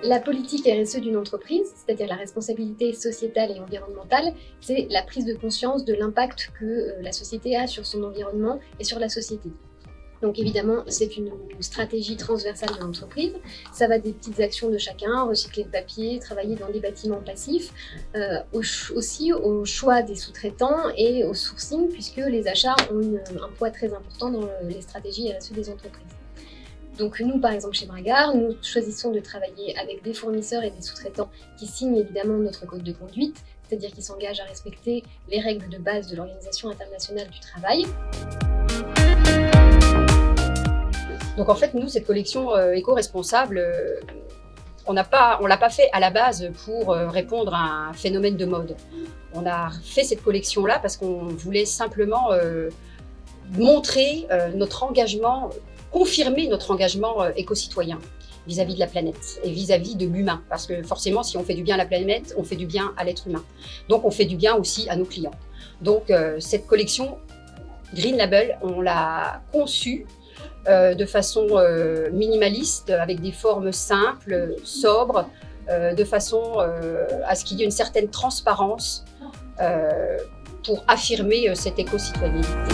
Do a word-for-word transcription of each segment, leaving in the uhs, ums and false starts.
La politique R S E d'une entreprise, c'est-à-dire la responsabilité sociétale et environnementale, c'est la prise de conscience de l'impact que la société a sur son environnement et sur la société. Donc évidemment, c'est une stratégie transversale de l'entreprise. Ça va des petites actions de chacun, recycler le papier, travailler dans des bâtiments passifs, euh, au aussi au choix des sous-traitants et au sourcing, puisque les achats ont une, un poids très important dans les stratégies R S E des entreprises. Donc nous, par exemple, chez Bragard, nous choisissons de travailler avec des fournisseurs et des sous-traitants qui signent évidemment notre code de conduite, c'est-à-dire qui s'engagent à respecter les règles de base de l'Organisation internationale du travail. Donc en fait, nous, cette collection euh, éco-responsable, euh, on n'a pas, on l'a pas fait à la base pour euh, répondre à un phénomène de mode. On a fait cette collection-là parce qu'on voulait simplement euh, montrer euh, notre engagement, confirmer notre engagement euh, éco-citoyen vis-à-vis de la planète et vis-à-vis de l'humain. Parce que forcément, si on fait du bien à la planète, on fait du bien à l'être humain. Donc on fait du bien aussi à nos clients. Donc euh, cette collection Green Label, on l'a conçue Euh, de façon euh, minimaliste, avec des formes simples, sobres, euh, de façon euh, à ce qu'il y ait une certaine transparence euh, pour affirmer euh, cette éco-citoyenneté.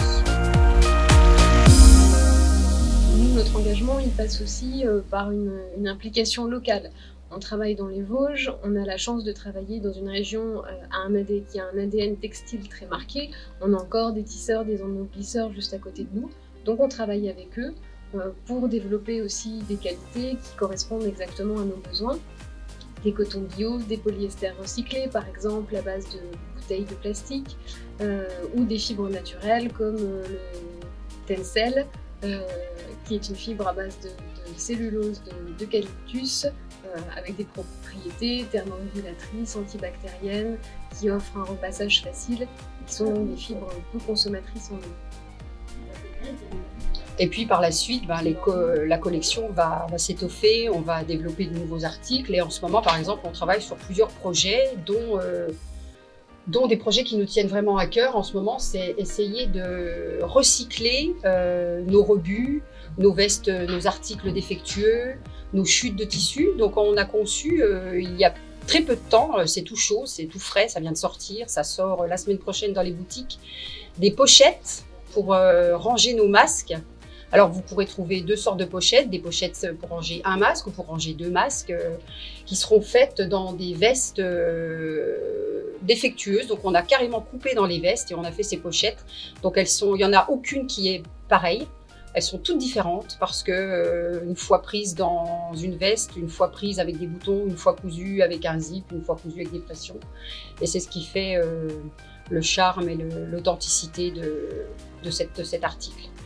Nous, notre engagement, il passe aussi euh, par une, une implication locale. On travaille dans les Vosges, on a la chance de travailler dans une région euh, à un A D, qui a un A D N textile très marqué. On a encore des tisseurs, des emmobilisseurs juste à côté de nous. Donc on travaille avec eux euh, pour développer aussi des qualités qui correspondent exactement à nos besoins. Des cotons bio, des polyesters recyclés par exemple à base de bouteilles de plastique, euh, ou des fibres naturelles comme euh, le tencel, euh, qui est une fibre à base de, de cellulose d'eucalyptus, euh, avec des propriétés thermorégulatrices, antibactériennes, qui offrent un repassage facile et qui sont des fibres peu consommatrices en eau. Et puis par la suite, ben, les co la collection va, va s'étoffer, on va développer de nouveaux articles et en ce moment par exemple on travaille sur plusieurs projets dont, euh, dont des projets qui nous tiennent vraiment à cœur en ce moment, c'est essayer de recycler euh, nos rebuts, nos vestes, nos articles défectueux, nos chutes de tissu. Donc on a conçu euh, il y a très peu de temps, c'est tout chaud, c'est tout frais, ça vient de sortir, ça sort la semaine prochaine dans les boutiques, des pochettes pour euh, ranger nos masques. Alors vous pourrez trouver deux sortes de pochettes, des pochettes pour ranger un masque ou pour ranger deux masques, euh, qui seront faites dans des vestes euh, défectueuses. Donc on a carrément coupé dans les vestes et on a fait ces pochettes. Donc elles sont, il n'y en a aucune qui est pareille. Elles sont toutes différentes parce que euh, une fois prises dans une veste, une fois prises avec des boutons, une fois cousues avec un zip, une fois cousues avec des pressions. Et c'est ce qui fait euh, le charme et l'authenticité de, de, cette, de cet article.